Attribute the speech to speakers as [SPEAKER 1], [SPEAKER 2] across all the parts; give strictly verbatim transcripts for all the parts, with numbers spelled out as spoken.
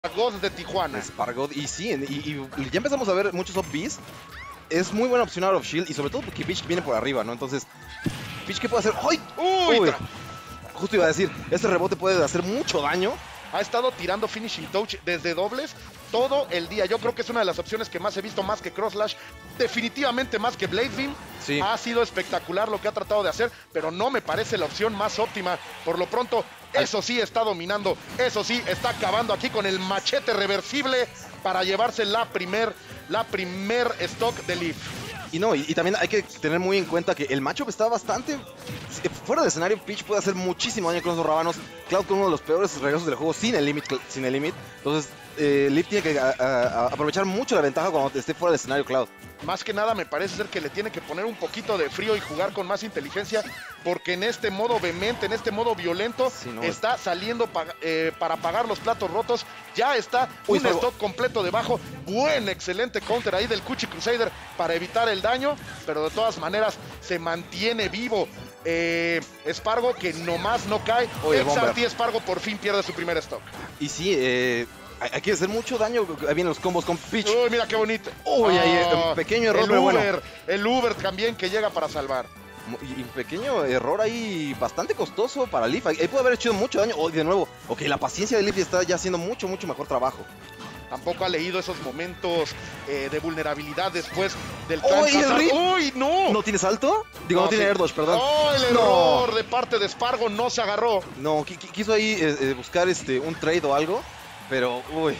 [SPEAKER 1] God de Tijuana.
[SPEAKER 2] Spargod, y sí, y, y ya empezamos a ver muchos up-Bs. Es muy buena opción out of shield, y sobre todo porque Peach viene por arriba, ¿no? Entonces, Peach, ¿qué puede hacer? ¡Ay!
[SPEAKER 1] ¡Uy!
[SPEAKER 2] Uy. Justo iba a decir, este rebote puede hacer mucho daño.
[SPEAKER 1] Ha estado tirando finishing touch desde dobles todo el día. Yo creo que es una de las opciones que más he visto, más que Cross Slash, definitivamente más que Blade Beam.
[SPEAKER 2] Sí.
[SPEAKER 1] Ha sido espectacular lo que ha tratado de hacer, pero no me parece la opción más óptima. Por lo pronto, eso sí está dominando, eso sí está acabando aquí con el machete reversible para llevarse la primer, la primer stock de Leaf.
[SPEAKER 2] Y no, y, y también hay que tener muy en cuenta que el matchup está bastante fuera de escenario. Peach puede hacer muchísimo daño con los rábanos. Cloud con uno de los peores regresos del juego sin el limit, sin el limit. Entonces, eh, Leaf tiene que a, a, a aprovechar mucho la ventaja cuando esté fuera del escenario Cloud.
[SPEAKER 1] Más que nada me parece ser que le tiene que poner un poquito de frío y jugar con más inteligencia, porque en este modo vehemente, en este modo violento, sí, no, está saliendo pa eh, para pagar los platos rotos. Ya está Uy, un stock completo debajo. Buen, excelente counter ahí del Kuchi Crusader para evitar el daño, pero de todas maneras se mantiene vivo. Eh, Spargo, que nomás no cae. Exarty Spargo por fin pierde su primer stock.
[SPEAKER 2] Y sí, eh... hay que hacer mucho daño. Ahí vienen los combos con Peach.
[SPEAKER 1] Uy, mira qué bonito.
[SPEAKER 2] Uy, oh, ahí un pequeño error.
[SPEAKER 1] El Uber, bueno. el Uber también que llega para salvar.
[SPEAKER 2] Y un pequeño error ahí bastante costoso para Leaf. Ahí puede haber hecho mucho daño. Oh, de nuevo, ok, la paciencia de Leaf está ya haciendo mucho, mucho mejor trabajo.
[SPEAKER 1] Tampoco ha leído esos momentos eh, de vulnerabilidad después del
[SPEAKER 2] ¡Uy,
[SPEAKER 1] ¡Uy, no!
[SPEAKER 2] ¿No tiene salto? Digo, no, no tiene
[SPEAKER 1] sí.
[SPEAKER 2] air dodge, perdón.
[SPEAKER 1] ¡Oh, el error no. de parte de Spargo! No se agarró.
[SPEAKER 2] No, quiso ahí eh, buscar este, un trade o algo, pero, uy...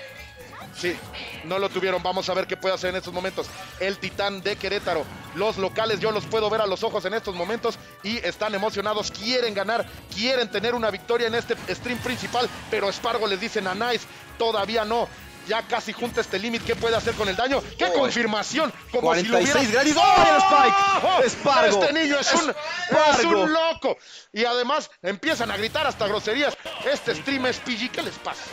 [SPEAKER 1] Sí, no lo tuvieron. Vamos a ver qué puede hacer en estos momentos el Titán de Querétaro. Los locales yo los puedo ver a los ojos en estos momentos y están emocionados, quieren ganar, quieren tener una victoria en este stream principal, pero Spargo les dice a Nice, todavía no. Ya casi junta este límite. ¿Qué puede hacer con el daño? ¡Qué oh, confirmación! Como
[SPEAKER 2] cuarenta y seis
[SPEAKER 1] si lo hubiera...
[SPEAKER 2] ¡Oh, el Spike!
[SPEAKER 1] ¡Oh!
[SPEAKER 2] ¡Spargo!
[SPEAKER 1] Este niño es un, es un loco. Y además empiezan a gritar hasta groserías. Este stream es P G. ¿Qué les pasa?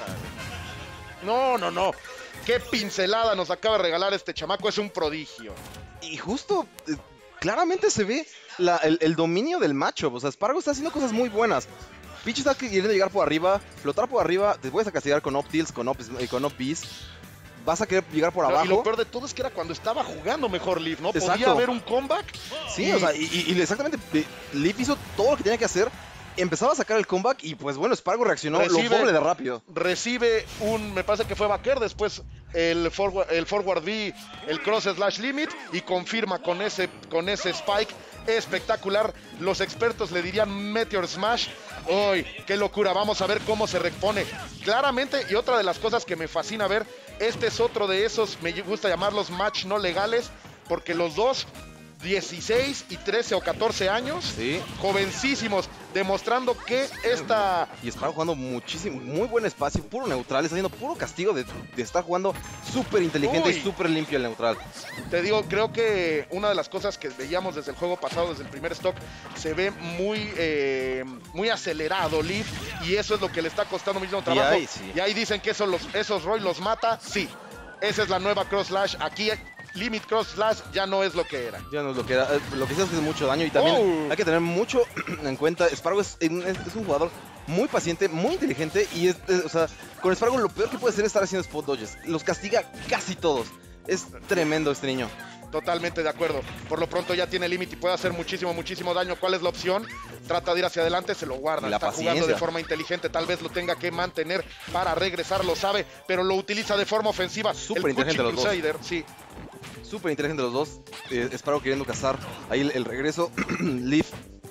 [SPEAKER 1] No, no, no. Qué pincelada nos acaba de regalar este chamaco. Es un prodigio.
[SPEAKER 2] Y justo, eh, claramente se ve la, el, el dominio del matchup. O sea, Spargo está haciendo cosas muy buenas. Peach está queriendo llegar por arriba, flotar por arriba. Te puedes a castigar con up tilts, con up, con up Bs. Vas a querer llegar por abajo.
[SPEAKER 1] Y lo peor de todo es que era cuando estaba jugando mejor Leaf, ¿no? Exacto. Podía haber un comeback.
[SPEAKER 2] Sí, y... o sea, y, y exactamente, Leaf hizo todo lo que tenía que hacer. Empezaba a sacar el comeback y pues bueno, Spargo reaccionó recibe, lo doble de rápido.
[SPEAKER 1] Recibe un, me parece que fue Backer, después el forward, el forward B, el cross slash limit y confirma con ese, con ese spike espectacular. Los expertos le dirían Meteor Smash. ¡Uy, qué locura! Vamos a ver cómo se repone. Claramente, y otra de las cosas que me fascina ver, este es otro de esos, me gusta llamarlos match no legales, porque los dos... dieciséis y trece o catorce años,
[SPEAKER 2] sí.
[SPEAKER 1] Jovencísimos, demostrando que esta...
[SPEAKER 2] Y Spargo jugando muchísimo, muy buen espacio, puro neutral, está haciendo puro castigo de, de estar jugando súper inteligente y súper limpio el neutral.
[SPEAKER 1] Te digo, creo que una de las cosas que veíamos desde el juego pasado, desde el primer stock, se ve muy, eh, muy acelerado Leaf, y eso es lo que le está costando muchísimo trabajo.
[SPEAKER 2] Y ahí, sí.
[SPEAKER 1] y ahí dicen que eso los, esos Roy los mata, sí. Esa es la nueva Cross Slash, aquí... Limit Cross Slash ya no es lo que era.
[SPEAKER 2] Ya no es lo que era. Lo que sí es que es mucho daño y también oh. hay que tener mucho en cuenta. Spargo es, es, es un jugador muy paciente, muy inteligente y es, es, o sea, con Spargo lo peor que puede hacer es estar haciendo spot dodges. Los castiga casi todos. Es tremendo este niño.
[SPEAKER 1] Totalmente de acuerdo. Por lo pronto ya tiene límite y puede hacer muchísimo, muchísimo daño. ¿Cuál es la opción? Trata de ir hacia adelante, se lo guarda.
[SPEAKER 2] La
[SPEAKER 1] Está
[SPEAKER 2] paciencia.
[SPEAKER 1] jugando de forma inteligente. Tal vez lo tenga que mantener para regresar, lo sabe, pero lo utiliza de forma ofensiva.
[SPEAKER 2] Súper inteligente los
[SPEAKER 1] Crusader,
[SPEAKER 2] dos.
[SPEAKER 1] Sí.
[SPEAKER 2] Súper inteligente los dos. Eh, Spargo queriendo cazar ahí el, el regreso. Leaf.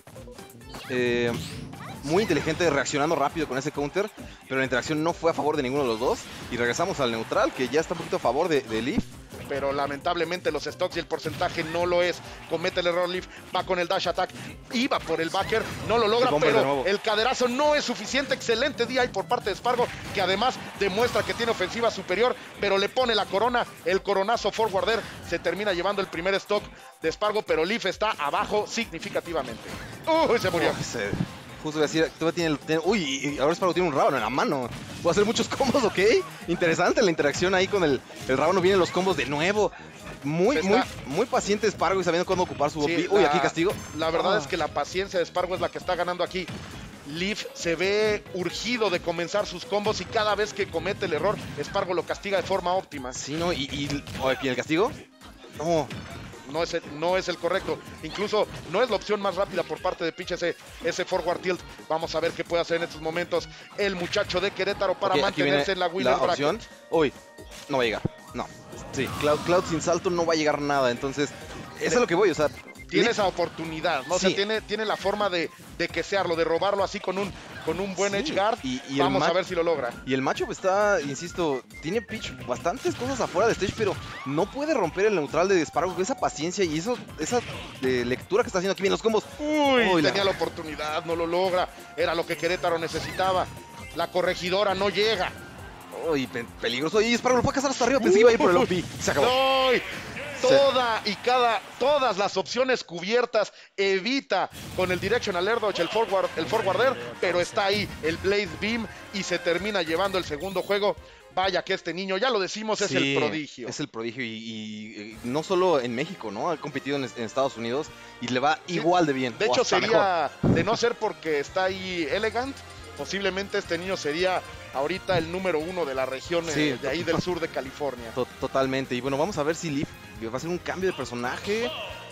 [SPEAKER 2] Eh, muy inteligente, reaccionando rápido con ese counter. Pero la interacción no fue a favor de ninguno de los dos. Y regresamos al neutral, que ya está un poquito a favor de, de Leaf.
[SPEAKER 1] Pero lamentablemente los stocks y el porcentaje no lo es. Comete el error Leaf, va con el dash attack, iba por el backer, no lo logra, pero el caderazo no es suficiente. Excelente D I por parte de Spargo, que además demuestra que tiene ofensiva superior, pero le pone la corona, el coronazo forwarder, se termina llevando el primer stock de Spargo, pero Leaf está abajo significativamente. ¡Uy, se murió!
[SPEAKER 2] Oh, se... Justo voy a decir, todavía tiene, tiene, uy, y ahora Spargo tiene un rábano en la mano. Puedo hacer muchos combos, ¿ok? Interesante la interacción ahí con el, el rábano. Vienen los combos de nuevo. Muy, Está... muy, muy paciente Spargo y sabiendo cuándo ocupar su
[SPEAKER 1] sí,
[SPEAKER 2] O P. Uy,
[SPEAKER 1] la,
[SPEAKER 2] aquí castigo.
[SPEAKER 1] La verdad
[SPEAKER 2] ah.
[SPEAKER 1] es que la paciencia de Spargo es la que está ganando aquí. Leaf se ve urgido de comenzar sus combos y cada vez que comete el error, Spargo lo castiga de forma óptima.
[SPEAKER 2] Sí, ¿no? ¿Y, y, ¿y el castigo? No.
[SPEAKER 1] No es, el, no es el correcto. Incluso no es la opción más rápida por parte de Peach ese, ese forward tilt. Vamos a ver qué puede hacer en estos momentos el muchacho de Querétaro para
[SPEAKER 2] okay,
[SPEAKER 1] mantenerse en la winner
[SPEAKER 2] la opción.
[SPEAKER 1] bracket.
[SPEAKER 2] Uy, no va a llegar. No. Sí, Cloud, Cloud sin salto no va a llegar nada. Entonces, eso es lo que voy, o sea...
[SPEAKER 1] Tiene esa oportunidad, ¿no? O sea,
[SPEAKER 2] sí.
[SPEAKER 1] tiene, tiene la forma de, de quesearlo, de robarlo así con un, con un buen sí. edge guard. Y, y Vamos a ver si lo logra.
[SPEAKER 2] Y el matchup está, insisto, tiene Peach bastantes cosas afuera de stage, pero no puede romper el neutral de Spargo con esa paciencia y eso, esa de lectura que está haciendo aquí en los combos.
[SPEAKER 1] Uy, Uy tenía la... la oportunidad, no lo logra. Era lo que Querétaro necesitaba. La corregidora no llega.
[SPEAKER 2] Uy, pe peligroso. Y Spargo lo fue a cazar hasta arriba, pensé que iba a ir por el O P. Se acabó.
[SPEAKER 1] No. Toda y cada, todas las opciones cubiertas, evita con el Directional Air Dodge el forward, el forwarder, pero está ahí el Blaze Beam y se termina llevando el segundo juego. Vaya que este niño, ya lo decimos, sí, es el prodigio.
[SPEAKER 2] Es el prodigio y, y, y no solo en México, ¿no? Ha competido en, en Estados Unidos y le va sí. igual de bien.
[SPEAKER 1] De hecho, sería, mejor. de no ser porque está ahí Elegant, posiblemente este niño sería ahorita el número uno de la región sí, eh, de ahí del sur de California.
[SPEAKER 2] To totalmente. Y bueno, vamos a ver si Leaf va a hacer un cambio de personaje.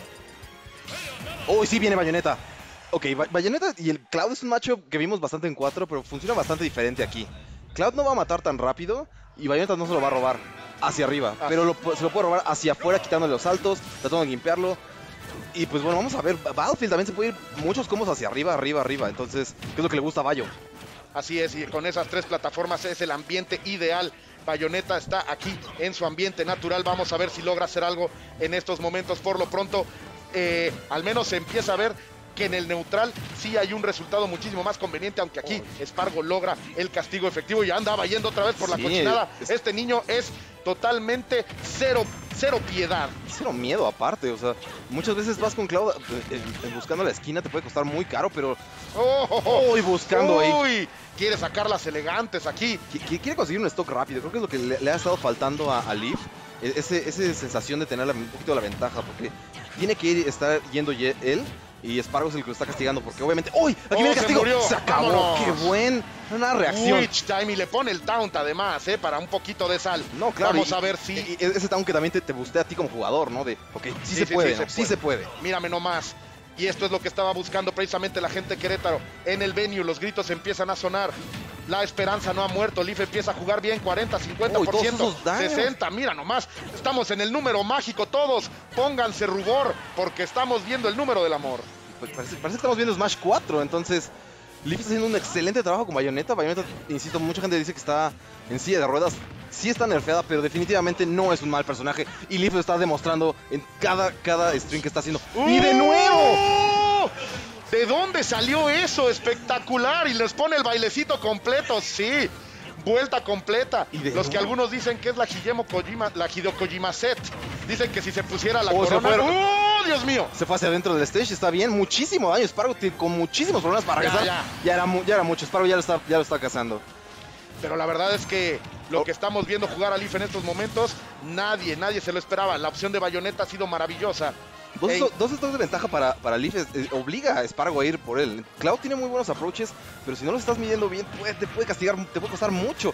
[SPEAKER 2] Oh, sí viene Bayonetta. Ok, Bayonetta y el Cloud es un matchup que vimos bastante en cuatro, pero funciona bastante diferente aquí. Cloud no va a matar tan rápido y Bayonetta no se lo va a robar hacia arriba, ah. pero lo, se lo puede robar hacia afuera quitándole los saltos, tratando de limpiarlo. Y pues bueno, vamos a ver, Battlefield también se puede ir muchos combos hacia arriba, arriba, arriba. Entonces, ¿qué es lo que le gusta a Bayo?
[SPEAKER 1] Así es, y con esas tres plataformas es el ambiente ideal. Bayonetta está aquí en su ambiente natural. Vamos a ver si logra hacer algo en estos momentos. Por lo pronto, eh, al menos se empieza a ver que en el neutral sí hay un resultado muchísimo más conveniente, aunque aquí Spargo logra el castigo efectivo y andaba yendo otra vez por la sí, cochinada. Es... Este niño es totalmente cero, cero piedad.
[SPEAKER 2] Cero miedo aparte, o sea, muchas veces vas con Cloud eh, eh, buscando la esquina, te puede costar muy caro, pero...
[SPEAKER 1] ¡Oh! oh, oh.
[SPEAKER 2] Uy, buscando
[SPEAKER 1] Uy,
[SPEAKER 2] ahí.
[SPEAKER 1] Quiere sacarlas elegantes aquí.
[SPEAKER 2] Qu quiere conseguir un stock rápido, creo que es lo que le, le ha estado faltando a, a Leaf. Ese, esa sensación de tener la, un poquito de la ventaja, porque tiene que ir, estar yendo él. Y Spargo es el que lo está castigando porque obviamente... ¡Uy! ¡Aquí
[SPEAKER 1] oh,
[SPEAKER 2] viene el castigo!
[SPEAKER 1] Se,
[SPEAKER 2] ¡Se acabó!
[SPEAKER 1] ¡Vámonos!
[SPEAKER 2] ¡Qué buen! Una reacción.
[SPEAKER 1] Witch time y le pone el taunt además, ¿eh? Para un poquito de sal.
[SPEAKER 2] No, claro.
[SPEAKER 1] Vamos
[SPEAKER 2] y,
[SPEAKER 1] a ver si...
[SPEAKER 2] Y, y ese taunt que también te, te bustea a ti como jugador, ¿no? De, ok, sí, sí se sí, puede, sí, ¿no? se sí puede. se puede.
[SPEAKER 1] Mírame nomás. Y esto es lo que estaba buscando precisamente la gente de Querétaro. En el venue los gritos empiezan a sonar. La esperanza no ha muerto. Leaf empieza a jugar bien. cuarenta, cincuenta por ciento.
[SPEAKER 2] Oh,
[SPEAKER 1] sesenta, mira nomás. Estamos en el número mágico todos. Pónganse rubor porque estamos viendo el número del amor.
[SPEAKER 2] Pues parece, parece que estamos viendo Smash cuatro, entonces Leaf está haciendo un excelente trabajo con Bayonetta. Bayonetta, insisto, mucha gente dice que está en silla de ruedas. Sí está nerfeada, pero definitivamente no es un mal personaje. Y Leaf lo está demostrando en cada, cada stream que está haciendo. ¡Uh! ¡Y de nuevo!
[SPEAKER 1] ¿De dónde salió eso? Espectacular. Y les pone el bailecito completo, sí. Vuelta completa. Los nuevo? que algunos dicen que es la Hideo Kojima, la Hideo Kojima set. Dicen que si se pusiera la oh, corona... ¡Oh, Dios mío!
[SPEAKER 2] Se fue hacia adentro del stage, está bien. Muchísimo daño. Spargo con muchísimos problemas para
[SPEAKER 1] ya,
[SPEAKER 2] cazar.
[SPEAKER 1] Ya.
[SPEAKER 2] Ya, era, ya era mucho. Spargo ya lo está, ya lo está cazando.
[SPEAKER 1] Pero la verdad es que lo que estamos viendo jugar a Leaf en estos momentos, nadie, nadie se lo esperaba. La opción de Bayonetta ha sido maravillosa.
[SPEAKER 2] Dos, hey. dos estados de ventaja para, para Leaf, es, es, obliga a Spargo a ir por él. Cloud tiene muy buenos approaches, pero si no los estás midiendo bien, puede, te puede castigar, te puede costar mucho.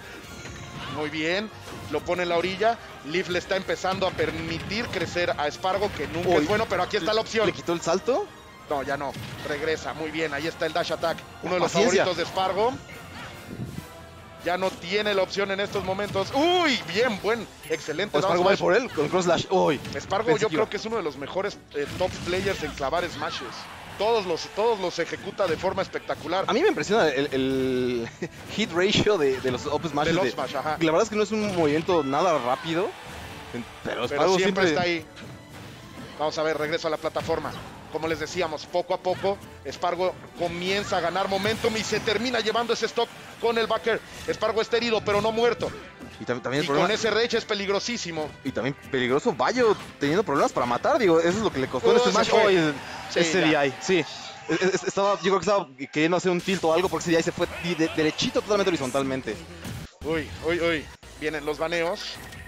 [SPEAKER 1] Muy bien, lo pone en la orilla. Leaf le está empezando a permitir crecer a Spargo, que nunca oh, es bueno, pero aquí está la opción.
[SPEAKER 2] ¿Le quitó el salto?
[SPEAKER 1] No, ya no, regresa, muy bien, ahí está el dash attack. Uno de los Paciencia. favoritos de Spargo. Ya no tiene la opción en estos momentos. ¡Uy! Bien, buen, excelente.
[SPEAKER 2] Spargo va por él con cross slash. ¡Uy!
[SPEAKER 1] Spargo yo creo que es uno de los mejores eh, top players en clavar smashes. Todos los, todos los ejecuta de forma espectacular.
[SPEAKER 2] A mí me impresiona el, el hit ratio de, de los up smashes.
[SPEAKER 1] De los smash, ajá.
[SPEAKER 2] La verdad es que no es un movimiento nada rápido. Pero,
[SPEAKER 1] pero siempre, siempre está ahí. Vamos a ver, regreso a la plataforma. Como les decíamos, poco a poco Spargo comienza a ganar momentum y se termina llevando ese stock con el backer. Spargo está herido, pero no muerto.
[SPEAKER 2] Y, también, también
[SPEAKER 1] y
[SPEAKER 2] problema...
[SPEAKER 1] con ese rage es peligrosísimo.
[SPEAKER 2] Y también peligroso Bayo teniendo problemas para matar, digo, eso es lo que le costó oh, en este match. Oh, el, sí, ese D I, sí. Estaba, yo creo que estaba queriendo hacer un tilt o algo porque ese D I se fue de, derechito totalmente horizontalmente.
[SPEAKER 1] Uy, uy, uy. Vienen los baneos.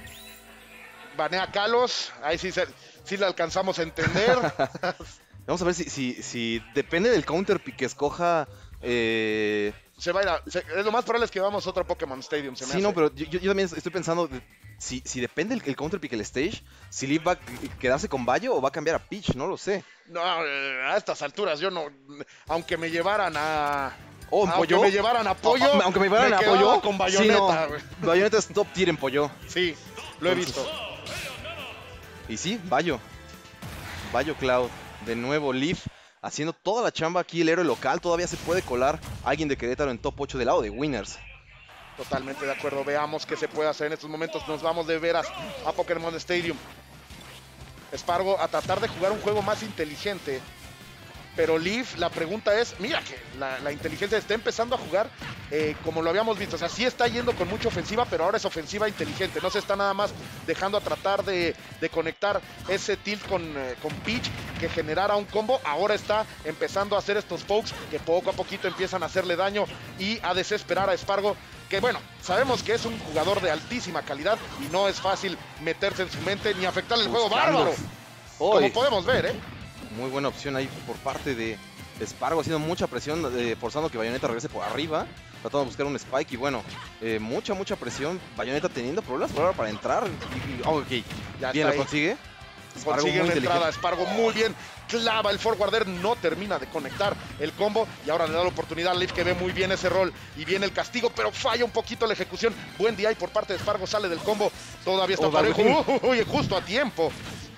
[SPEAKER 1] Banea a Kalos. Ahí sí, se, sí le alcanzamos a entender.
[SPEAKER 2] Vamos a ver si, si, si depende del counter pick que escoja Eh...
[SPEAKER 1] Se va a ir a, se, es lo más probable es que vamos a otro Pokémon Stadium. Se me
[SPEAKER 2] sí,
[SPEAKER 1] hace.
[SPEAKER 2] no, pero yo, yo también estoy pensando, de, si, si depende el, el counter pick el stage, si Leaf va a quedarse con Bayo o va a cambiar a Peach, no lo sé.
[SPEAKER 1] No, eh, a estas alturas yo no, aunque me llevaran a...
[SPEAKER 2] Oh, ¿en
[SPEAKER 1] aunque
[SPEAKER 2] Pollo?
[SPEAKER 1] me llevaran a Pollo,
[SPEAKER 2] O, aunque me llevaran
[SPEAKER 1] me
[SPEAKER 2] a
[SPEAKER 1] quedaba
[SPEAKER 2] Pollo,
[SPEAKER 1] con Bayonetta.
[SPEAKER 2] sí, no. Bayonetta es top tier en Pollo.
[SPEAKER 1] Sí, lo he
[SPEAKER 2] Entonces,
[SPEAKER 1] visto.
[SPEAKER 2] Y sí, Bayo. Bayo Cloud. De nuevo Leaf haciendo toda la chamba aquí. El héroe local todavía se puede colar alguien de Querétaro en top ocho del lado de Winners.
[SPEAKER 1] Totalmente de acuerdo. Veamos qué se puede hacer en estos momentos. Nos vamos de veras a Pokémon Stadium. Spargo a tratar de jugar un juego más inteligente. Pero Leaf, la pregunta es, mira que la, la inteligencia está empezando a jugar eh, como lo habíamos visto. O sea, sí está yendo con mucha ofensiva, pero ahora es ofensiva inteligente. No se está nada más dejando a tratar de, de conectar ese tilt con, eh, con Peach que generara un combo. Ahora está empezando a hacer estos pokes que poco a poquito empiezan a hacerle daño y a desesperar a Spargo. Que bueno, sabemos que es un jugador de altísima calidad y no es fácil meterse en su mente ni afectarle el juego bárbaro. Como podemos ver, ¿eh?
[SPEAKER 2] Muy buena opción ahí por parte de Spargo, haciendo mucha presión, eh, forzando que Bayonetta regrese por arriba, tratando de buscar un spike y bueno, eh, mucha, mucha presión. Bayonetta teniendo problemas por ahora para entrar. Y, y, oh, ok,
[SPEAKER 1] ya
[SPEAKER 2] bien, lo consigue.
[SPEAKER 1] Spargo consigue una entrada, Spargo muy bien, clava el forwarder, no termina de conectar el combo y ahora le da la oportunidad a Leaf que ve muy bien ese rol y viene el castigo, pero falla un poquito la ejecución. Buen D I por parte de Spargo, sale del combo, todavía está oh, parejo, uy, justo a tiempo.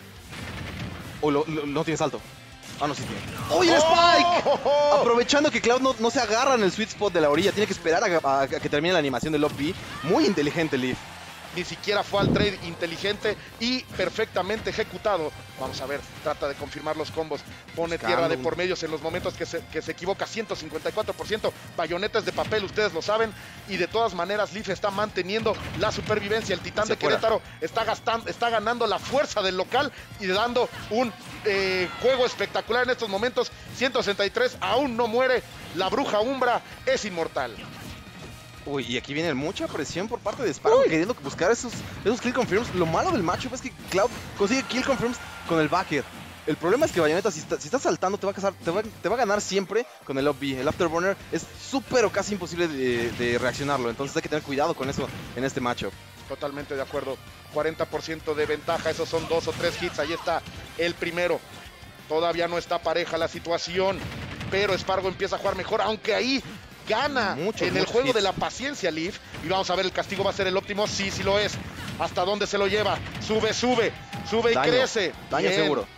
[SPEAKER 2] O lo, lo, no tiene salto. Ah, no, sí tiene. ¡Uy, el Spike! Oh, oh, oh. Aprovechando que Cloud no, no se agarra en el sweet spot de la orilla, tiene que esperar a, a, a que termine la animación del lobby. Muy inteligente, Leaf.
[SPEAKER 1] Ni siquiera fue al trade, inteligente y perfectamente ejecutado. Vamos a ver, trata de confirmar los combos. Pone Buscando. tierra de por medios en los momentos que se, que se equivoca. ciento cincuenta y cuatro por ciento. Bayonetas de papel, ustedes lo saben. Y de todas maneras, Leaf está manteniendo la supervivencia. El titán Hacia de Querétaro está, gastando, está ganando la fuerza del local y dando un eh, juego espectacular en estos momentos. ciento sesenta y tres, aún no muere. La bruja Umbra es inmortal.
[SPEAKER 2] Uy, y aquí viene mucha presión por parte de Spargo, queriendo buscar esos, esos kill confirms. Lo malo del matchup es que Cloud consigue kill confirms con el backer. El problema es que Bayonetta, si, está, si estás saltando, te va, a casar, te, va, te va a ganar siempre con el up B. El afterburner es súper o casi imposible de, de reaccionarlo. Entonces hay que tener cuidado con eso en este matchup.
[SPEAKER 1] Totalmente de acuerdo. cuarenta por ciento de ventaja, esos son dos o tres hits. Ahí está el primero. Todavía no está pareja la situación, pero Spargo empieza a jugar mejor, aunque ahí gana muchos, en el juego hits. de la paciencia Leaf. Y vamos a ver, el castigo va a ser el óptimo. Sí, sí lo es. ¿Hasta dónde se lo lleva? Sube, sube, sube
[SPEAKER 2] daño,
[SPEAKER 1] y crece.
[SPEAKER 2] Daño
[SPEAKER 1] bien,
[SPEAKER 2] seguro.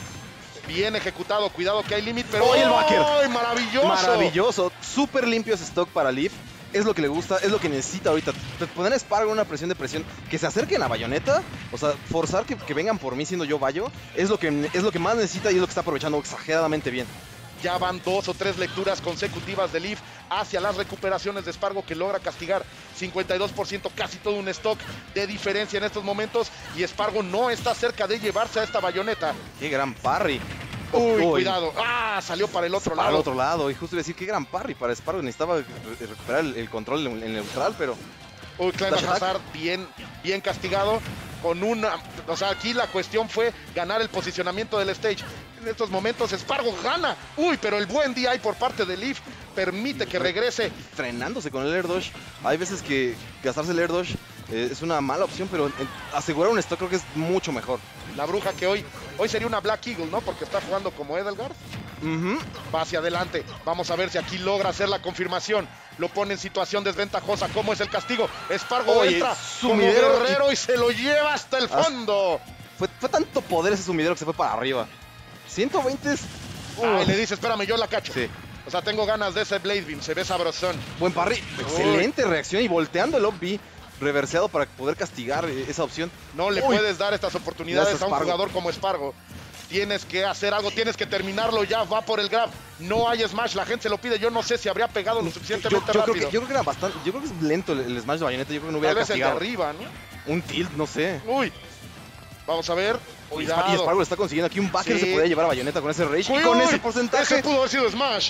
[SPEAKER 1] Bien ejecutado. Cuidado que hay límite, pero
[SPEAKER 2] ¡oh, el backer!
[SPEAKER 1] ¡Oh, maravilloso!
[SPEAKER 2] Maravilloso. Súper limpio ese stock para Leaf. Es lo que le gusta, es lo que necesita ahorita. Poner a Spargo en una presión de presión, que se acerquen a Bayonetta, o sea, forzar que, que vengan por mí siendo yo Bayo, es lo, que, es lo que más necesita y es lo que está aprovechando exageradamente bien.
[SPEAKER 1] Ya van dos o tres lecturas consecutivas de Leaf hacia las recuperaciones de Spargo, que logra castigar cincuenta y dos por ciento, casi todo un stock de diferencia en estos momentos. Y Spargo no está cerca de llevarse a esta Bayonetta.
[SPEAKER 2] ¡Qué gran parry!
[SPEAKER 1] Uy, Uy, cuidado. Ah, salió para el otro
[SPEAKER 2] para
[SPEAKER 1] lado.
[SPEAKER 2] Para el otro lado. Y justo iba a decir, qué gran parry para Spargo. Necesitaba recuperar el, el control en el neutral, pero...
[SPEAKER 1] Uy, Climber Hazard bien, bien castigado. Con una... O sea, aquí la cuestión fue ganar el posicionamiento del stage. En estos momentos Spargo gana. Uy, pero el buen D I por parte de Leaf permite que regrese.
[SPEAKER 2] Frenándose con el air dodge. Hay veces que gastarse el air dodge eh, es una mala opción, pero eh, asegurar un stock creo que es mucho mejor.
[SPEAKER 1] La bruja que hoy, hoy sería una Black Eagle, ¿no? Porque está jugando como Edelgard.
[SPEAKER 2] Uh-huh.
[SPEAKER 1] Va hacia adelante. Vamos a ver si aquí logra hacer la confirmación. Lo pone en situación desventajosa. ¿Cómo es el castigo? Spargo
[SPEAKER 2] Oye,
[SPEAKER 1] entra
[SPEAKER 2] como
[SPEAKER 1] guerrero y... y se lo lleva hasta el fondo.
[SPEAKER 2] Fue, fue tanto poder ese sumidero que se fue para arriba. ciento veinte es...
[SPEAKER 1] Uh. Ay, le dice, espérame, yo la cacho.
[SPEAKER 2] Sí.
[SPEAKER 1] O sea, tengo ganas de ese Blade Beam. Se ve sabrosón.
[SPEAKER 2] Buen parry. Excelente Uy. reacción y volteando el up B. Reverseado para poder castigar esa opción.
[SPEAKER 1] No le
[SPEAKER 2] Uy.
[SPEAKER 1] puedes dar estas oportunidades a un jugador como Spargo. Tienes que hacer algo, tienes que terminarlo ya, va por el grab. No hay smash, la gente se lo pide. Yo no sé si habría pegado lo suficientemente
[SPEAKER 2] yo, yo
[SPEAKER 1] rápido.
[SPEAKER 2] Creo que, yo creo que era bastante, yo creo que es lento el, el smash de Bayonetta. Yo creo que no hubiera
[SPEAKER 1] Tal vez
[SPEAKER 2] castigado.
[SPEAKER 1] el de arriba, ¿no?
[SPEAKER 2] Un tilt, no sé.
[SPEAKER 1] Uy, vamos a ver. Cuidado.
[SPEAKER 2] Y Spargo está consiguiendo aquí un backer, sí. Se podía llevar a Bayonetta con ese rage
[SPEAKER 1] Uy,
[SPEAKER 2] y con
[SPEAKER 1] uy,
[SPEAKER 2] ese porcentaje.
[SPEAKER 1] Ese pudo haber sido smash.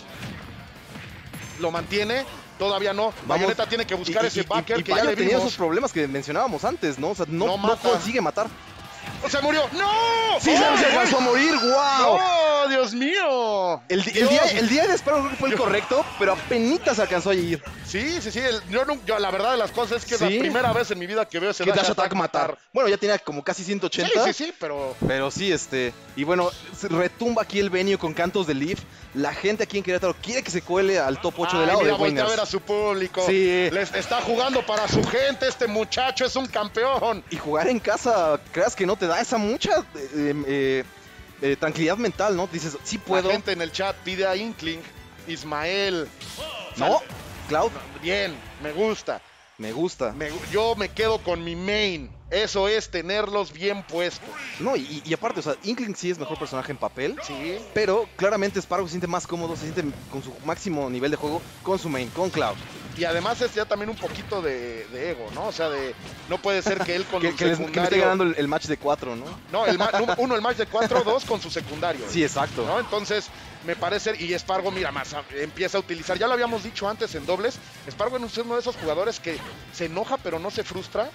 [SPEAKER 1] Lo mantiene. Todavía no. Vamos. Bayonetta tiene que buscar y, ese backer
[SPEAKER 2] y, y,
[SPEAKER 1] que
[SPEAKER 2] y
[SPEAKER 1] ya le
[SPEAKER 2] tenía
[SPEAKER 1] vimos.
[SPEAKER 2] esos problemas que mencionábamos antes, ¿no? O sea, no, no, no consigue matar.
[SPEAKER 1] ¡Se murió! ¡No!
[SPEAKER 2] ¡Sí se
[SPEAKER 1] ¡Ay,
[SPEAKER 2] se alcanzó a morir! ¡Wow!
[SPEAKER 1] ¡No! ¡Dios mío!
[SPEAKER 2] El, di- el
[SPEAKER 1] Dios.
[SPEAKER 2] día, el día de Sparrow creo que fue el correcto, pero apenas alcanzó a ir.
[SPEAKER 1] Sí, sí, sí. el- yo, no- yo la verdad de las cosas es que es
[SPEAKER 2] Sí.
[SPEAKER 1] la primera vez en mi vida que veo ese
[SPEAKER 2] Que Dash Attack matar. Bueno, ya tenía como casi ciento
[SPEAKER 1] Sí,
[SPEAKER 2] ochenta.
[SPEAKER 1] sí, sí, pero...
[SPEAKER 2] Pero sí, este. Y bueno, se retumba aquí el venue con cantos de Leaf. La gente aquí en Querétaro quiere que se cuele al top ocho del
[SPEAKER 1] Ay,
[SPEAKER 2] lado
[SPEAKER 1] mira,
[SPEAKER 2] de
[SPEAKER 1] voltea a ver a
[SPEAKER 2] Winners.
[SPEAKER 1] su público.
[SPEAKER 2] Sí.
[SPEAKER 1] Les está jugando para su gente. Este muchacho es un campeón.
[SPEAKER 2] Y jugar en casa, creas que no te da esa mucha eh, eh, eh, tranquilidad mental, ¿no? Dices, sí puedo.
[SPEAKER 1] La gente en el chat pide a Inkling, Ismael.
[SPEAKER 2] No, Cloud,
[SPEAKER 1] Bien, me gusta.
[SPEAKER 2] me gusta.
[SPEAKER 1] Me- yo me quedo con mi main. Eso es tenerlos bien puestos.
[SPEAKER 2] No, y, y aparte, o sea, Inkling sí es mejor personaje en papel.
[SPEAKER 1] Sí.
[SPEAKER 2] Pero claramente Sparrow se siente más cómodo, se siente con su máximo nivel de juego con su main, con Cloud.
[SPEAKER 1] Y además es ya también un poquito de, de ego, ¿no? O sea, de no puede ser que él con
[SPEAKER 2] Que,
[SPEAKER 1] su
[SPEAKER 2] que les- que me esté
[SPEAKER 1] secundario...
[SPEAKER 2] ganando el, el match de cuatro, ¿no?
[SPEAKER 1] No, el ma- uno el match de cuatro dos con su secundario.
[SPEAKER 2] Sí, exacto.
[SPEAKER 1] ¿No? Entonces, me parece, y Spargo, mira, más a- empieza a utilizar, ya lo habíamos dicho antes en dobles, Spargo es uno de esos jugadores que se enoja pero no se frustra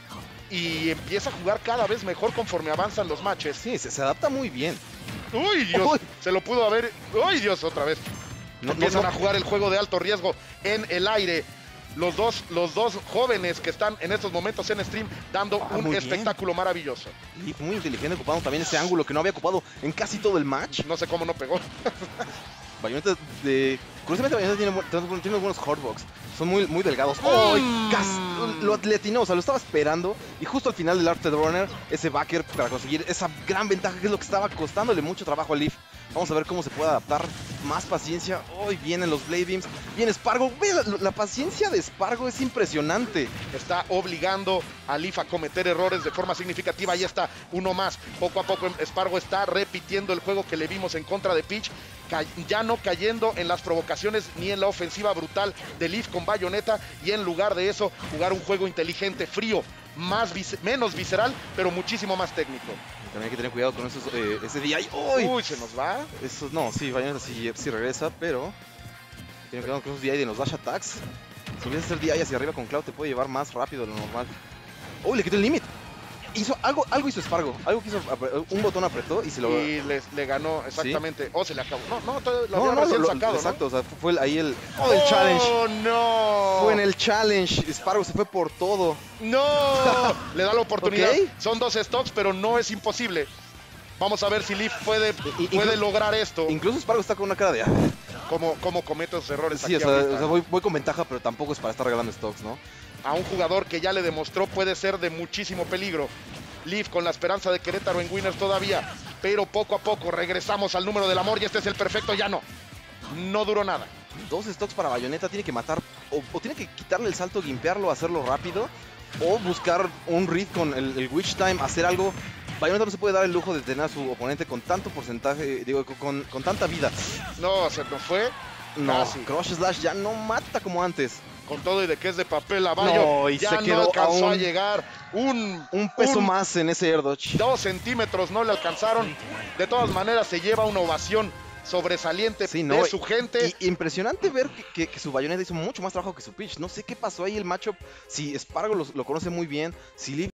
[SPEAKER 1] y empieza a jugar cada vez mejor conforme avanzan los matches.
[SPEAKER 2] Sí, se, se adapta muy bien.
[SPEAKER 1] Uy, Dios,
[SPEAKER 2] Uy.
[SPEAKER 1] se lo pudo haber, uy, Dios, otra vez.
[SPEAKER 2] No,
[SPEAKER 1] Empiezan
[SPEAKER 2] no,
[SPEAKER 1] a jugar el juego de alto riesgo en el aire. Los dos, los dos jóvenes que están en estos momentos en stream dando
[SPEAKER 2] Ah,
[SPEAKER 1] un
[SPEAKER 2] muy bien.
[SPEAKER 1] espectáculo maravilloso.
[SPEAKER 2] Leaf muy inteligente, ocupando también ese ángulo que no había ocupado en casi todo el match.
[SPEAKER 1] No sé cómo no pegó.
[SPEAKER 2] Bayonetta de... Curiosamente Bayonetta tiene, bu- tiene tiene buenos hardbox. Son muy, muy delgados. ¡Oh!
[SPEAKER 1] Mm.
[SPEAKER 2] Casi- Lo atinó, o sea, lo estaba esperando. Y justo al final del Arte Runner, ese backer para conseguir esa gran ventaja que es lo que estaba costándole mucho trabajo a Leaf. Vamos a ver cómo se puede adaptar. Más paciencia. Hoy vienen los Blade Beams. Viene Spargo. Ve, la, la paciencia de Spargo es impresionante.
[SPEAKER 1] Está obligando a Leaf a cometer errores de forma significativa. Ahí está uno más. Poco a poco Spargo está repitiendo el juego que le vimos en contra de Peach, ca- ya no cayendo en las provocaciones ni en la ofensiva brutal de Leaf con Bayonetta, y en lugar de eso jugar un juego inteligente, frío, más vis- menos visceral, pero muchísimo más técnico.
[SPEAKER 2] También hay que tener cuidado con esos, eh, ese D I. ¡Uy!
[SPEAKER 1] Uy, se nos va.
[SPEAKER 2] Eso, no, sí, Bayonetta sí, sí regresa, pero... Tienen cuidado con esos D I de los dash attacks. Si empiezas a hacer D I hacia arriba con Cloud, te puede llevar más rápido de lo normal. ¡Uy! Le quitó el límite. Hizo algo, algo hizo Spargo. Algo que hizo, apre- un botón apretó y se lo...
[SPEAKER 1] Y les- le ganó exactamente. Oh, se le acabó. No, no, todavía lo
[SPEAKER 2] No,
[SPEAKER 1] había
[SPEAKER 2] no,
[SPEAKER 1] recién
[SPEAKER 2] lo-
[SPEAKER 1] sacado, ¿no?
[SPEAKER 2] exacto, o sea, fue el- ahí el... ¡Oh, el challenge!
[SPEAKER 1] ¡Oh, no!
[SPEAKER 2] Fue en el challenge. Spargo se fue por todo.
[SPEAKER 1] ¡No! Le da la oportunidad.
[SPEAKER 2] Ok.
[SPEAKER 1] Son dos stocks, pero no es imposible. Vamos a ver si Leaf puede,
[SPEAKER 2] Y- y-
[SPEAKER 1] puede
[SPEAKER 2] inclu-
[SPEAKER 1] lograr esto.
[SPEAKER 2] Incluso Spargo está con una cara de... "Ah".
[SPEAKER 1] Como, como comete esos errores
[SPEAKER 2] Sí,
[SPEAKER 1] aquí
[SPEAKER 2] o sea,
[SPEAKER 1] ahorita.
[SPEAKER 2] o sea, voy, voy con ventaja, pero tampoco es para estar regalando stocks, ¿no?
[SPEAKER 1] A un jugador que ya le demostró puede ser de muchísimo peligro. Leaf con la esperanza de Querétaro en Winners todavía. Pero poco a poco regresamos al número del amor y este es el perfecto. Ya no. No duró nada.
[SPEAKER 2] Dos stocks para Bayonetta, tiene que matar o, o tiene que quitarle el salto, gimpearlo, hacerlo rápido o buscar un read con el, el Witch Time, hacer algo. Bayonetta no se puede dar el lujo de tener a su oponente con tanto porcentaje, digo, con, con tanta vida.
[SPEAKER 1] No, se nos fue.
[SPEAKER 2] No,
[SPEAKER 1] Casi.
[SPEAKER 2] Crush Slash ya no mata como antes.
[SPEAKER 1] Con todo y de que es de papel a Bayo.
[SPEAKER 2] No, y
[SPEAKER 1] ya
[SPEAKER 2] se
[SPEAKER 1] no
[SPEAKER 2] quedó
[SPEAKER 1] alcanzó
[SPEAKER 2] a
[SPEAKER 1] a
[SPEAKER 2] un-
[SPEAKER 1] llegar. Un,
[SPEAKER 2] Un peso
[SPEAKER 1] un-
[SPEAKER 2] más en ese air dodge.
[SPEAKER 1] Dos centímetros no le alcanzaron. De todas maneras se lleva una ovación sobresaliente
[SPEAKER 2] Sí, no,
[SPEAKER 1] de su gente.
[SPEAKER 2] Y impresionante ver que, que- que su Bayonetta hizo mucho más trabajo que su Peach. No sé qué pasó ahí el matchup. Si Spargo lo, lo conoce muy bien, si Leaf